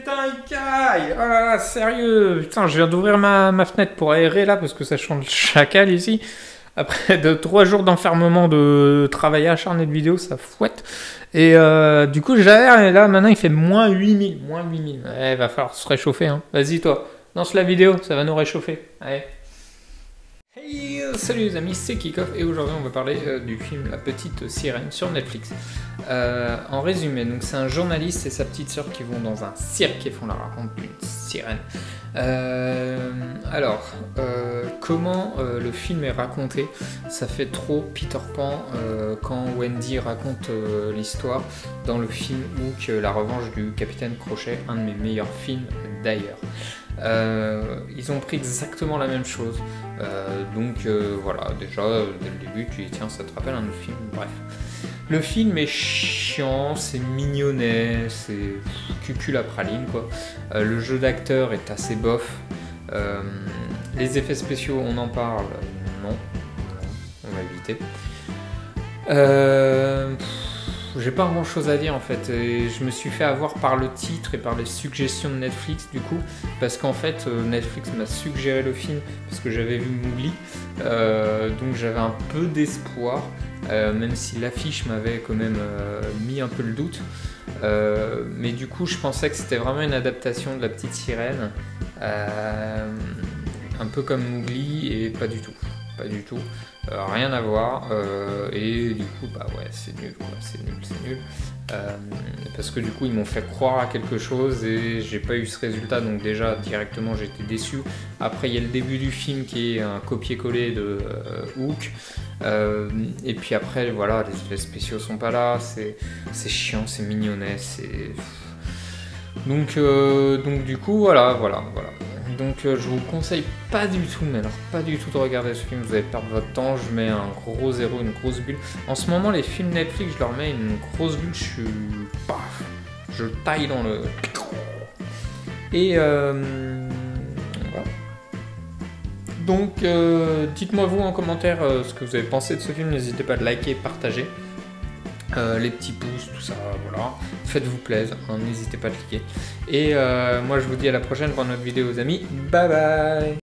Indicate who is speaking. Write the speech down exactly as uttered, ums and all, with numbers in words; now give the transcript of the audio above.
Speaker 1: putain, il caille. Oh là là, sérieux. Putain, je viens d'ouvrir ma, ma fenêtre pour aérer là parce que ça chante le chacal ici. Après de trois jours d'enfermement de travail acharné de vidéo, ça fouette. Et euh, du coup, j'aère et là, maintenant, il fait moins huit mille. Moins huit mille. Ouais, va falloir se réchauffer. Hein. Vas-y, toi, lance la vidéo, ça va nous réchauffer. Allez. Hey, euh, salut les amis, c'est Kickoff et aujourd'hui on va parler euh, du film La Petite Sirène sur Netflix. Euh, en résumé, donc c'est un journaliste et sa petite sœur qui vont dans un cirque et font la rencontre d'une sirène. Euh, alors, euh, comment euh, le film est raconté? Ça fait trop Peter Pan euh, quand Wendy raconte euh, l'histoire dans le film Hook, La Revanche du Capitaine Crochet, un de mes meilleurs films d'ailleurs. Euh, ils ont pris exactement la même chose, euh, donc euh, voilà, déjà dès le début tu dis tiens, ça te rappelle un autre film. Bref, le film est chiant, c'est mignonnet, c'est cucul à praline quoi. Euh, le jeu d'acteur est assez bof, euh, les effets spéciaux on en parle, non, non on va éviter. Euh, J'ai pas grand chose à dire en fait, et je me suis fait avoir par le titre et par les suggestions de Netflix du coup, parce qu'en fait Netflix m'a suggéré le film parce que j'avais vu Mowgli, euh, donc j'avais un peu d'espoir, euh, même si l'affiche m'avait quand même euh, mis un peu le doute, euh, mais du coup je pensais que c'était vraiment une adaptation de La Petite Sirène, euh, un peu comme Mowgli, et pas du tout. Pas du tout, euh, rien à voir, euh, et du coup bah ouais c'est nul quoi, c'est nul, c'est nul, euh, parce que du coup ils m'ont fait croire à quelque chose et j'ai pas eu ce résultat, donc déjà directement j'étais déçu. Après il y a le début du film qui est un copier-coller de euh, Hook, euh, et puis après voilà les effets spéciaux sont pas là, c'est, c'est chiant, c'est mignonnet, c'est... Donc, euh, donc du coup voilà, voilà, voilà. Donc euh, je vous conseille pas du tout, mais alors pas du tout de regarder ce film, vous allez perdre votre temps, je mets un gros zéro, une grosse bulle. En ce moment les films Netflix, je leur mets une grosse bulle, je suis... paf, je taille dans le... Et euh, voilà. Donc euh, dites-moi vous en commentaire euh, ce que vous avez pensé de ce film, n'hésitez pas à liker, partager. Euh, les petits pouces, tout ça, voilà. Faites-vous plaisir, hein, n'hésitez pas à cliquer. Et euh, moi je vous dis à la prochaine pour une autre vidéo, les amis. Bye bye.